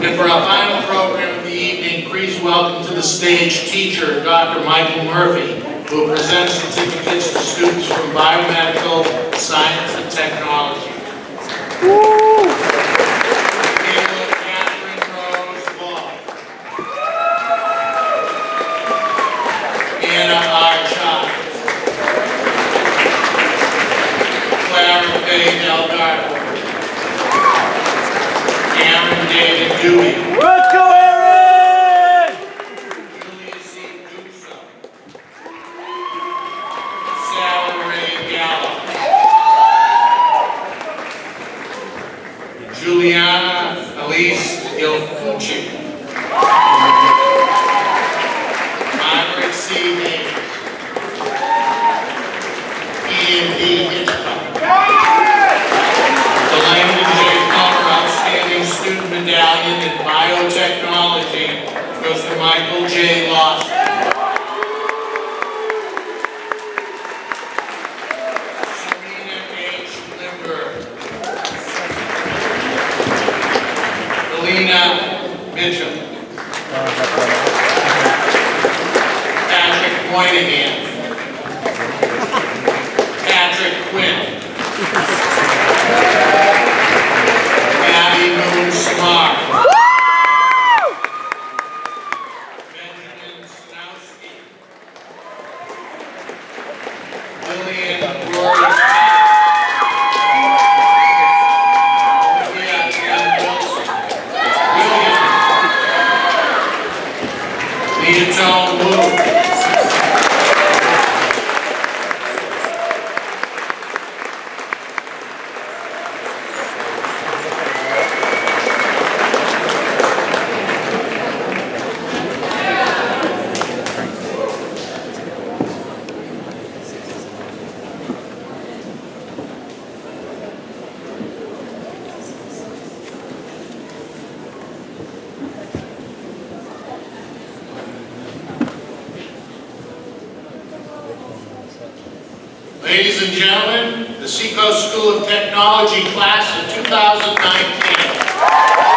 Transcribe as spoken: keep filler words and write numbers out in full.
And for our final program of the evening, please welcome to the stage teacher, Doctor Michael Murphy, who will present certificates to students from Biomedical Science and Technology. Woo! Caleb Catherine Rose Law. Anna R. Child. Clara Faye Delgado. Aaron David Dewey. Let's go, Aaron! Julia C. Duso. Sarah Ray Gallo. Juliana Elise Ilfucci. Margaret C. Davis. Ian D. Hitchcock. Delaney J. Palmer, Outstanding Student Medallion in Biotechnology, goes to Michael J. Lawson. Serena H. Lindbergh. Alina Mitchell. Patrick Moynihan. Patrick Quinn. Abby Moon Smart. Benjamin Snowski. Lillian Rory. Olivia M. Wilson. William. Leotone Wu. Ladies and gentlemen, the Seacoast School of Technology class of two thousand nineteen.